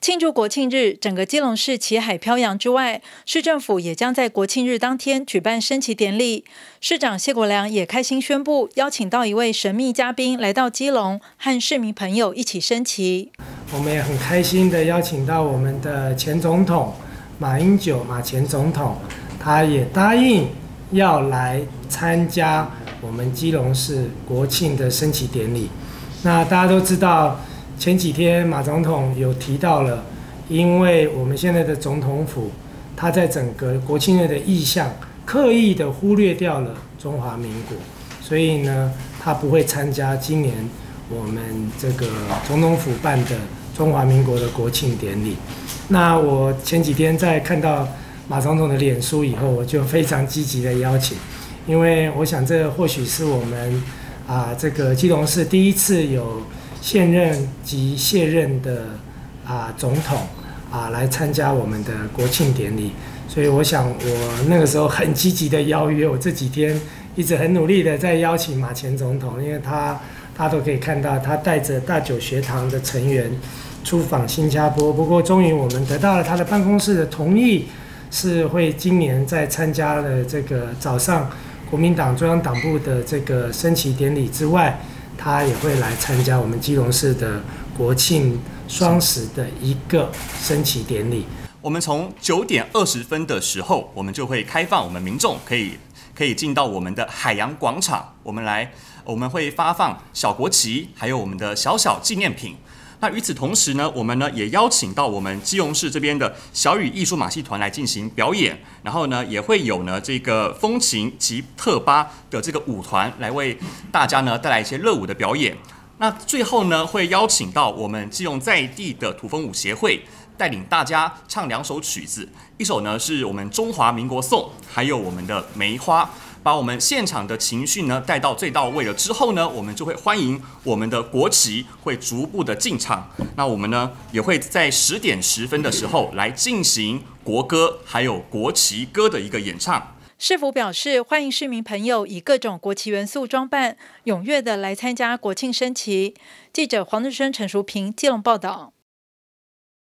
庆祝国庆日，整个基隆市旗海飘扬之外，市政府也将在国庆日当天举办升旗典礼。市长谢国良也开心宣布，邀请到一位神秘嘉宾来到基隆，和市民朋友一起升旗。 我们也很开心的邀请到我们的前总统马英九马前总统，他也答应要来参加我们基隆市国庆的升旗典礼。那大家都知道，前几天马总统有提到了，因为我们现在的总统府，他在整个国庆日的意向刻意的忽略掉了中华民国，所以呢，他不会参加今年我们这个总统府办的中华民国的国庆典礼。那我前几天在看到马总统的脸书以后，我就非常积极的邀请，因为我想这或许是我们这个基隆市第一次有现任及卸任的总统来参加我们的国庆典礼，所以我想我那个时候很积极的邀约，我这几天一直很努力的在邀请马前总统，因为他都可以看到他带着大九学堂的成员出访新加坡，不过终于我们得到了他的办公室的同意，是会今年在参加了这个早上国民党中央党部的这个升旗典礼之外，他也会来参加我们基隆市的国庆双十的一个升旗典礼。 我们从9点20分的时候，我们就会开放我们民众可以进到我们的海洋广场，我们会发放小国旗，还有我们的小小纪念品。那与此同时呢，我们呢也邀请到我们基隆市这边的小雨艺术马戏团来进行表演，然后呢也会有呢这个风琴及特巴的这个舞团来为大家呢带来一些热舞的表演。那最后呢会邀请到我们基隆在地的土风舞协会，带领大家唱2首曲子，一首呢是我们中华民国颂，还有我们的梅花。把我们现场的情绪呢带到最到位了之后呢，我们就会欢迎我们的国旗会逐步的进场。那我们呢也会在10点10分的时候来进行国歌还有国旗歌的一个演唱。 市府表示，欢迎市民朋友以各种国旗元素装扮，踊跃的来参加国庆升旗。记者黄日升、陈淑平基隆报道。